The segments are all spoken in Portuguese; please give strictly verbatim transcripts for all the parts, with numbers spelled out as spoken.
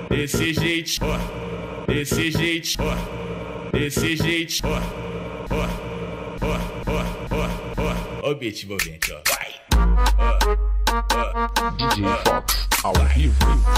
desse jeito, ó, desse jeito, ó, desse jeito, ó, ó, ó, ó, ó, ó, ó, o beat envolvente, ó, vai, ó, ó, D J Fox ao vivo,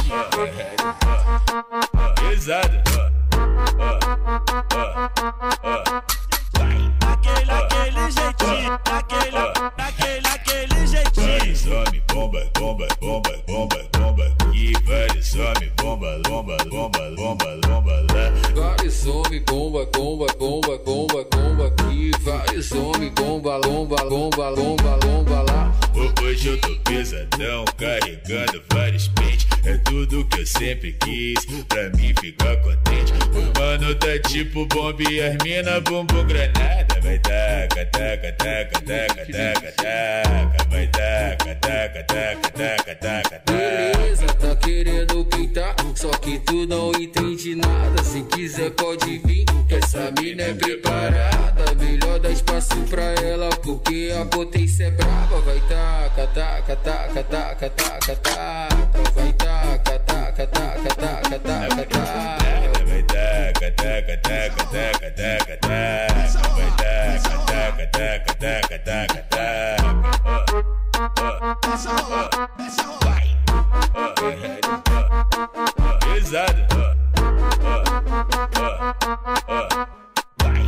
pesado, ó, ó, ó, ó, vai, Daquele, aquele jeitinho, daquele, daquele, aquele jeitinho. some, bomba, bomba, bomba, bomba, bomba, e vai, some, bomba, bomba, bomba, bomba, bomba, lá. Vários homens, bomba, bomba, bomba, bomba, bomba aqui. Vários homens, bomba, lomba, lomba, lomba, lomba lá. Hoje eu tô pesadão, carregando vários pentes. É tudo que eu sempre quis, pra mim ficar contente. O mano tá tipo bomba e as mina bumbum granada. Vai taca, taca, taca, taca, taca, taca. Vai taca, taca, taca, taca, taca, taca. Beleza, tá querendo pintar, só que tu não entende nada. Se quiser pode vir, que essa mina é preparada. Melhor dar espaço pra ela, porque a potência é brava. Vai taca, taca, taca, taca, taca, taca. Vai taca, taca, taca, taca, taca, taca. Vai taca, taca, taca, taca, taca, taca. Vai taca, taca, taca, taca, taca, taca. Vai, pesado, vai,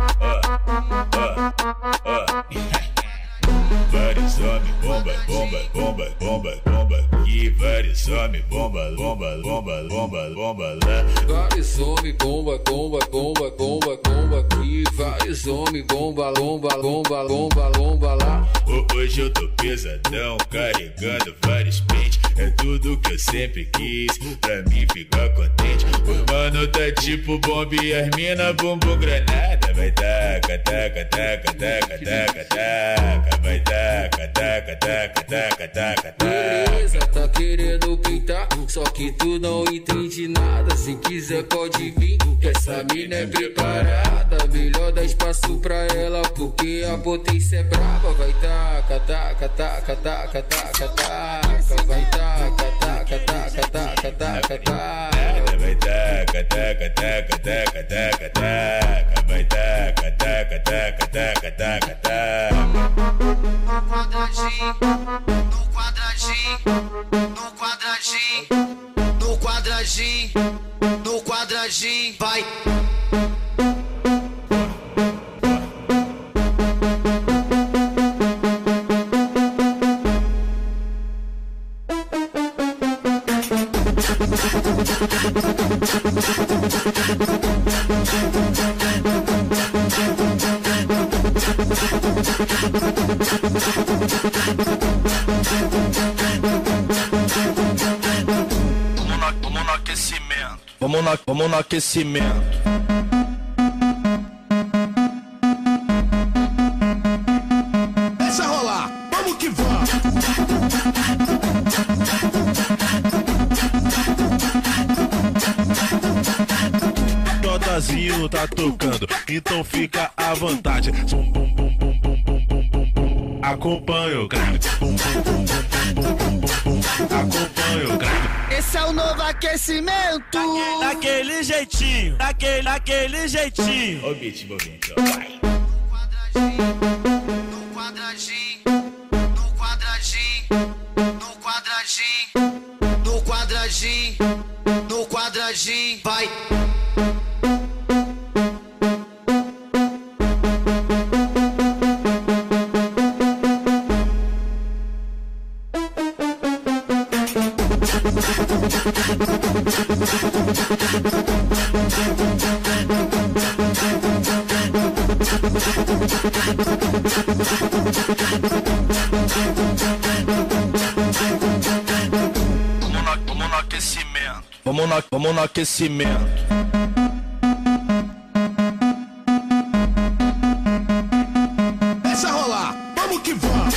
vários homens, bomba, bomba, bomba, bomba, bomba, e vários homens, bomba, bomba, bomba, bomba, bomba, lá. Vários homens, bomba, bomba, bomba, bomba, bomba aqui. Vários homens, bomba, lomba, lomba, lomba, lomba lá. Hoje eu tô pesadão, carregando vários pentes. É tudo que eu sempre quis, pra mim ficar contente. O mano tá tipo bomba e as mina bumbum granada. Vai taca, taca, taca, taca, taca, taca. Vai taca, taca, taca, taca, taca, taca. Beleza, tá querendo pintar, só que tu não entende nada. Se quiser pode vir, que essa mina é preparada. Melhor dar espaço pra ela, porque a potência é brava. Vai taca, taca, taca, taca, taca, taca. Vai taca, taca, taca, taca, taca, taca. Vai taca, taca, taca, taca, taca, taca. Vai taca, taca, taca, taca, taca, taca. No quadradinho, no quadradinho, no quadradinho, no quadradinho, no quadradinho, vai. Vamos no aquecimento. Vamos no, vamos no aquecimento. deixa rolar, vamos que vamos. Dodazinho tá tocando, então fica à vontade. Bum bum bum bum bum bum bum bum bum. Acompanha o grave. Bum bum bum bum bum bum bum bum. Acompanha o grave. Esse é o novo aquecimento. Daquele jeitinho, daquele, daquele jeitinho. Ó o beat envolvente, ó, vai. No quadradinho, no quadradinho, no quadradinho, no quadradinho, no quadradinho, vai. Vamos no, vamos no aquecimento. Vamos no, vamos no aquecimento. Deixa rolar, vamos que vamos.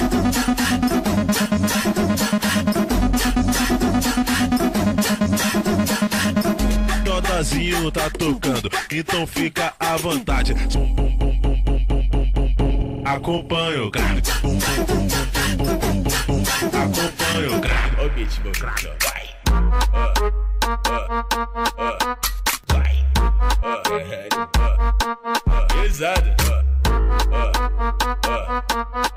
Dodazinho tá tocando, então fica à vontade. Bum bum bum bum bum bum bum bum bum. Acompanha o grave. Bum bum bum bum bum bum bum bum. Acompanha o grave. Ó o beat envolvente, ó, vai. Vai. Pesada.